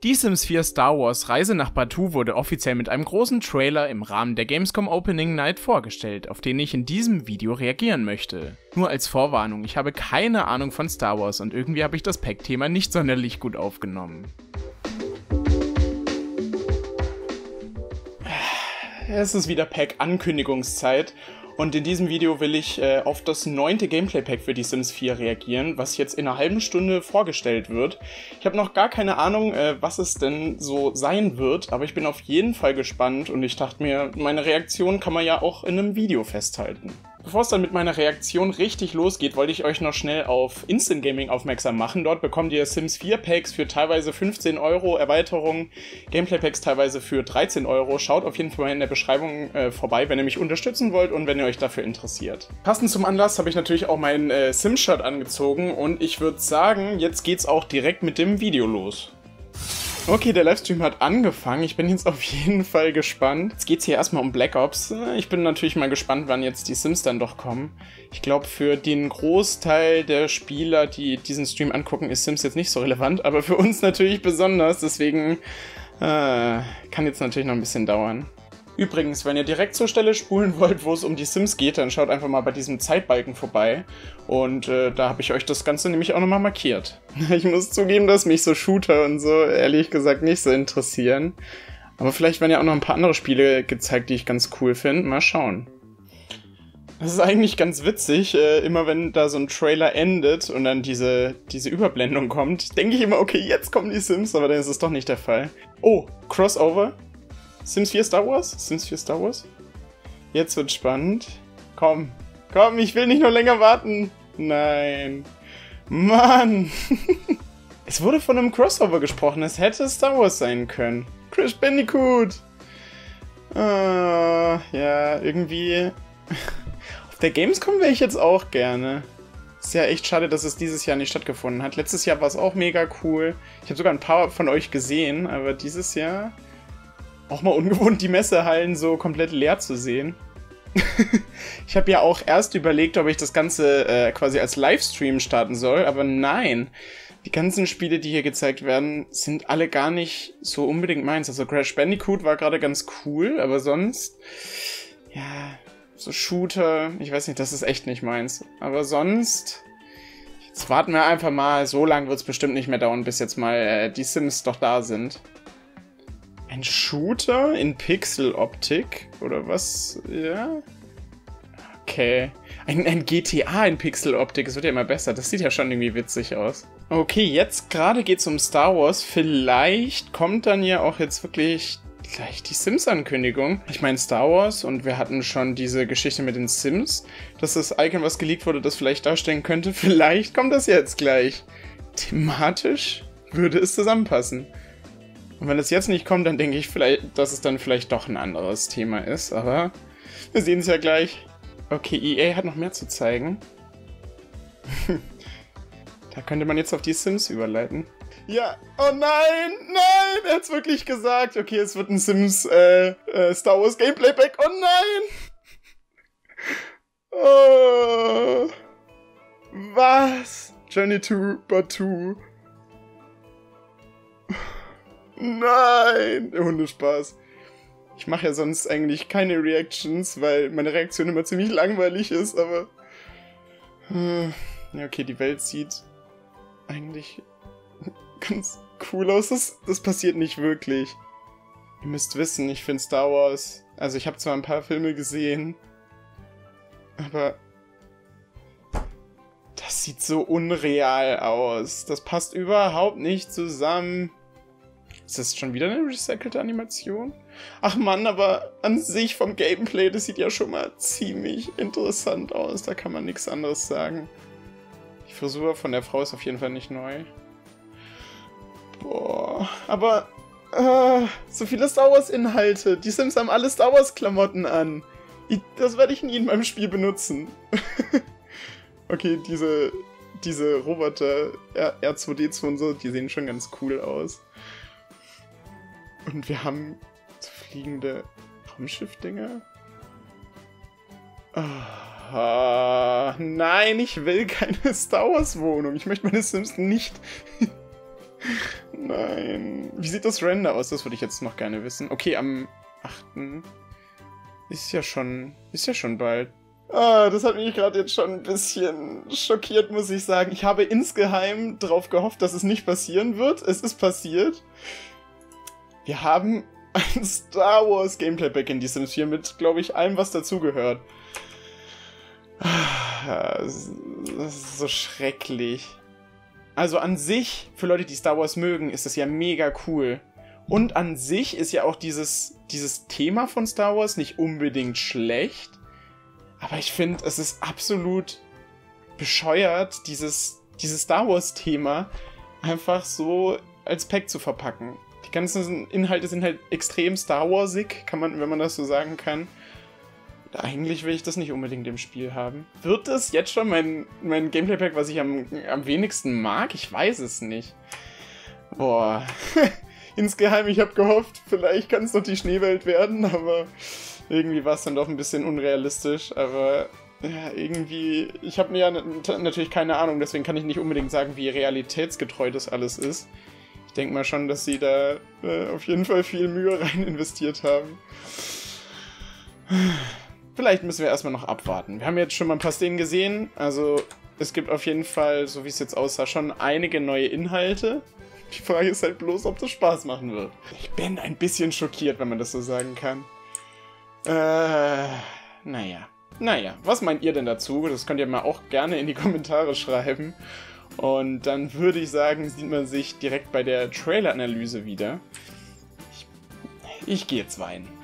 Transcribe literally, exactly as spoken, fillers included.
Die Sims vier Star Wars Reise nach Batuu wurde offiziell mit einem großen Trailer im Rahmen der Gamescom Opening Night vorgestellt, auf den ich in diesem Video reagieren möchte. Nur als Vorwarnung, ich habe keine Ahnung von Star Wars und irgendwie habe ich das Pack-Thema nicht sonderlich gut aufgenommen. Es ist wieder Pack-Ankündigungszeit. Und in diesem Video will ich äh, auf das neunte Gameplay-Pack für die Sims vier reagieren, was jetzt in einer halben Stunde vorgestellt wird. Ich habe noch gar keine Ahnung, äh, was es denn so sein wird, aber ich bin auf jeden Fall gespannt und ich dachte mir, meine Reaktion kann man ja auch in einem Video festhalten. Bevor es dann mit meiner Reaktion richtig losgeht, wollte ich euch noch schnell auf Instant Gaming aufmerksam machen. Dort bekommt ihr Sims vier Packs für teilweise fünfzehn Euro, Erweiterungen, Gameplay Packs teilweise für dreizehn Euro. Schaut auf jeden Fall mal in der Beschreibung äh, vorbei, wenn ihr mich unterstützen wollt und wenn ihr euch dafür interessiert. Passend zum Anlass habe ich natürlich auch mein äh, Sim-Shirt angezogen und ich würde sagen, jetzt geht's auch direkt mit dem Video los. Okay, der Livestream hat angefangen. Ich bin jetzt auf jeden Fall gespannt. Jetzt geht's hier erstmal um Black Ops. Ich bin natürlich mal gespannt, wann jetzt die Sims dann doch kommen. Ich glaube, für den Großteil der Spieler, die diesen Stream angucken, ist Sims jetzt nicht so relevant. Aber für uns natürlich besonders. Deswegen äh, kann jetzt natürlich noch ein bisschen dauern. Übrigens, wenn ihr direkt zur Stelle spulen wollt, wo es um die Sims geht, dann schaut einfach mal bei diesem Zeitbalken vorbei. Und äh, da habe ich euch das Ganze nämlich auch nochmal markiert. Ich muss zugeben, dass mich so Shooter und so ehrlich gesagt nicht so interessieren. Aber vielleicht werden ja auch noch ein paar andere Spiele gezeigt, die ich ganz cool finde. Mal schauen. Das ist eigentlich ganz witzig, äh, immer wenn da so ein Trailer endet und dann diese, diese Überblendung kommt, denke ich immer, okay, jetzt kommen die Sims, aber dann ist es doch nicht der Fall. Oh, Crossover. Sims vier Star Wars? Sims vier Star Wars? Jetzt wird spannend. Komm, komm, ich will nicht noch länger warten. Nein. Mann. Es wurde von einem Crossover gesprochen. Es hätte Star Wars sein können. Crash Bandicoot. Ah, ja, irgendwie. Auf der Gamescom wäre ich jetzt auch gerne. Ist ja echt schade, dass es dieses Jahr nicht stattgefunden hat. Letztes Jahr war es auch mega cool. Ich habe sogar ein paar von euch gesehen, aber dieses Jahr... Auch mal ungewohnt, die Messehallen so komplett leer zu sehen. Ich habe ja auch erst überlegt, ob ich das Ganze äh, quasi als Livestream starten soll, aber nein. Die ganzen Spiele, die hier gezeigt werden, sind alle gar nicht so unbedingt meins. Also Crash Bandicoot war gerade ganz cool, aber sonst, ja, so Shooter, ich weiß nicht, das ist echt nicht meins. Aber sonst, jetzt warten wir einfach mal, so lange wird es bestimmt nicht mehr dauern, bis jetzt mal äh, die Sims doch da sind. Ein Shooter in Pixeloptik? Oder was? Ja. Okay. Ein, ein G T A in Pixeloptik. Es wird ja immer besser. Das sieht ja schon irgendwie witzig aus. Okay, jetzt gerade geht es um Star Wars. Vielleicht kommt dann ja auch jetzt wirklich gleich die Sims-Ankündigung. Ich meine Star Wars und wir hatten schon diese Geschichte mit den Sims, dass das Icon, was geleakt wurde, das vielleicht darstellen könnte. Vielleicht kommt das jetzt gleich. Thematisch würde es zusammenpassen. Und wenn es jetzt nicht kommt, dann denke ich vielleicht, dass es dann vielleicht doch ein anderes Thema ist. Aber wir sehen es ja gleich. Okay, E A hat noch mehr zu zeigen. Da könnte man jetzt auf die Sims überleiten. Ja, oh nein, nein, er hat es wirklich gesagt. Okay, es wird ein Sims äh, äh, Star Wars Gameplay Pack. Oh nein! Oh. Was? Journey to Batuu. Nein! Hundespaß. Ich mache ja sonst eigentlich keine Reactions, weil meine Reaktion immer ziemlich langweilig ist, aber... Ja, okay, die Welt sieht eigentlich ganz cool aus. Das, das passiert nicht wirklich. Ihr müsst wissen, ich finde Star Wars... Also ich habe zwar ein paar Filme gesehen, aber... Das sieht so unreal aus. Das passt überhaupt nicht zusammen. Ist das schon wieder eine recycelte Animation? Ach Mann, aber an sich vom Gameplay, das sieht ja schon mal ziemlich interessant aus. Da kann man nichts anderes sagen. Die Frisur von der Frau ist auf jeden Fall nicht neu. Boah, aber äh, so viele Star Wars Inhalte. Die Sims haben alle Star Wars Klamotten an. Ich, das werde ich nie in meinem Spiel benutzen. Okay, diese, diese Roboter R zwei D zwei und so, die sehen schon ganz cool aus. Und wir haben so fliegende Raumschiff-Dinger. Oh, nein, ich will keine Star Wars Wohnung. Ich möchte meine Sims nicht Nein. Wie sieht das Render aus? Das würde ich jetzt noch gerne wissen. Okay, am achten ist ja schon, ist ja schon bald. Ah, das hat mich gerade jetzt schon ein bisschen schockiert, muss ich sagen. Ich habe insgeheim darauf gehofft, dass es nicht passieren wird. Es ist passiert. Wir haben ein Star Wars Gameplay Pack in die Sims vier mit, glaube ich, allem, was dazugehört. Das ist so schrecklich. Also an sich, für Leute, die Star Wars mögen, ist das ja mega cool. Und an sich ist ja auch dieses, dieses Thema von Star Wars nicht unbedingt schlecht. Aber ich finde, es ist absolut bescheuert, dieses, dieses Star Wars-Thema einfach so als Pack zu verpacken. Die ganzen Inhalte sind halt extrem Star Warsig, kann man, wenn man das so sagen kann. Eigentlich will ich das nicht unbedingt im Spiel haben. Wird es jetzt schon mein, mein Gameplay-Pack, was ich am, am wenigsten mag? Ich weiß es nicht. Boah. Insgeheim, ich habe gehofft, vielleicht kann es doch die Schneewelt werden, aber irgendwie war es dann doch ein bisschen unrealistisch. Aber ja, irgendwie, ich habe ja natürlich keine Ahnung, deswegen kann ich nicht unbedingt sagen, wie realitätsgetreu das alles ist. Ich denke mal schon, dass sie da äh, auf jeden Fall viel Mühe rein investiert haben. Vielleicht müssen wir erstmal noch abwarten. Wir haben jetzt schon mal ein paar Szenen gesehen. Also es gibt auf jeden Fall, so wie es jetzt aussah, schon einige neue Inhalte. Die Frage ist halt bloß, ob das Spaß machen wird. Ich bin ein bisschen schockiert, wenn man das so sagen kann. Äh, naja. Naja, was meint ihr denn dazu? Das könnt ihr mal auch gerne in die Kommentare schreiben. Und dann würde ich sagen, sieht man sich direkt bei der Trailer-Analyse wieder. Ich, ich gehe jetzt weinen.